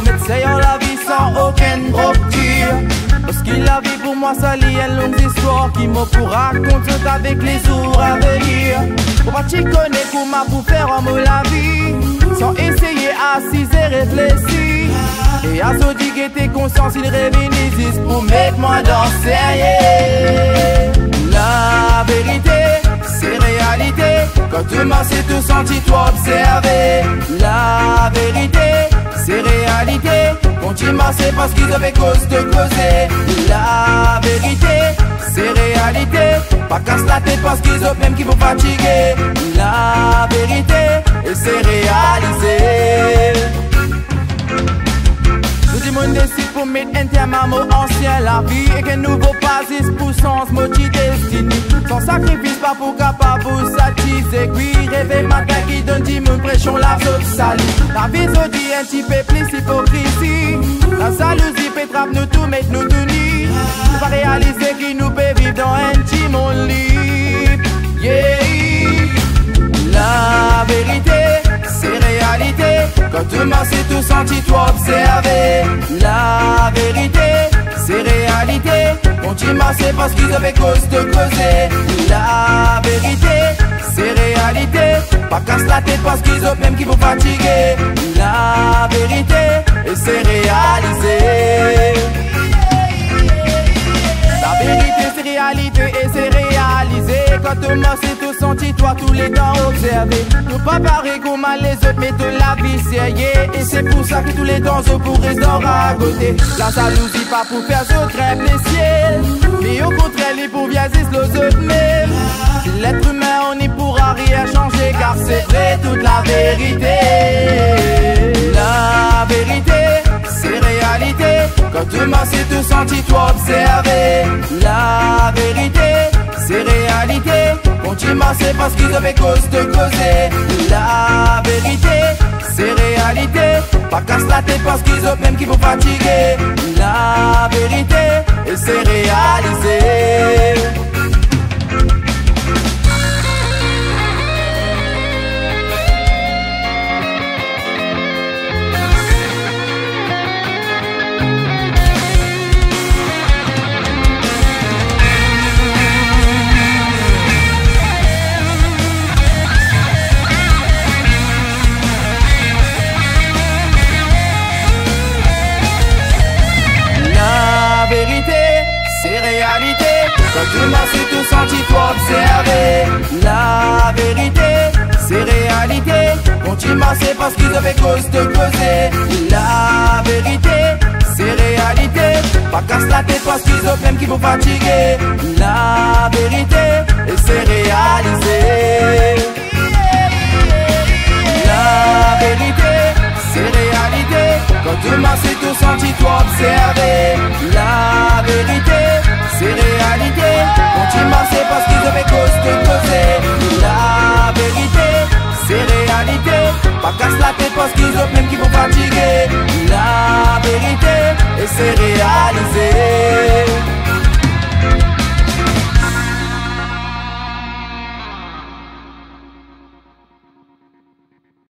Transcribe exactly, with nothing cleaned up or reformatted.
m'essaye la vie sans aucune rupture. Parce que la vie pour moi ça lie une longue histoire qui me pourra raconter avec les jours à venir. Pour pas t'y connaître comment pour faire en mot la vie sans essayer assis et réfléchir. Et à ce dit que t'es conscient s'il réunissent pour mettre moi dans sérieux. La vérité c'est réalité. Quand tu m'as c'est tout senti toi observer. La vérité c'est réalité. Quand tu m'as c'est parce qu'ils avaient cause de causer. La vérité c'est réalité. Pas casse la tête parce qu'ils ont même qui vont fatiguer. La vérité et c'est réalisé. Tout le monde décide pour mettre un terme à mot ancien la vie. Et qu'un nouveau basis pour sens, motif destiné. Sans sacrifice pas pour capable vous satisfaire. Oui, rêver matin qui donne dix mille pression la sauce salie. La vie se dit un petit peu plus hypocrisie. La jalousie peut trappe nous tout mettre nous unis. Nous pas réaliser qui nous peut vivre dans un petit monde libre. Yeah. La vérité c'est réalité. Quand tu m'as c'est tout senti toi observer. La vérité c'est réalité. Quand tu m'as c'est parce qu'ils avaient cause de causer. La vérité c'est réalité. Pas casse la tête parce qu'ils ont même qui vont fatiguer. La vérité et c'est réalisé. La vérité c'est réalité et c'est réalisé. Quand tu m'as c'est tout senti toi tous les temps observé. Nous pas pareil comme les autres mais de la vie sérieux. Et c'est pour ça que tous les temps je pourrais rester à côté. La jalousie pas pour faire ce crève les ciels. Mais au contraire les pour viager les autres même. Si l'être humain on n'y pourra rien changer. Car c'est vrai toute la vérité. La vérité c'est réalité. Quand tu m'as c'est tout senti toi observer. La vérité c'est réalité. Quand tu m'as c'est parce qu'ils avaient cause de causer. La vérité c'est réalité. Pas casse la tête parce qu'ils ont même qui vont fatiguer. La vérité et c'est réalisé. Quand tu m'as c'est tout senti toi observer. La vérité c'est réalité. Quand tu m'as c'est parce qu'ils avaient cause de causer. La vérité c'est réalité. Pas casse la tête parce qu'ils ont même qui vont fatiguer. La vérité et c'est réalisé. La vérité c'est réalité. Quand tu m'as c'est tout senti toi observer. La vérité c'est réalité. Quand tu m'as c'est parce qu'ils avaient cause de causer. La vérité c'est réalité. Pas casse la tête parce qu'ils ont même qui vont fatiguer. La vérité et c'est réalité.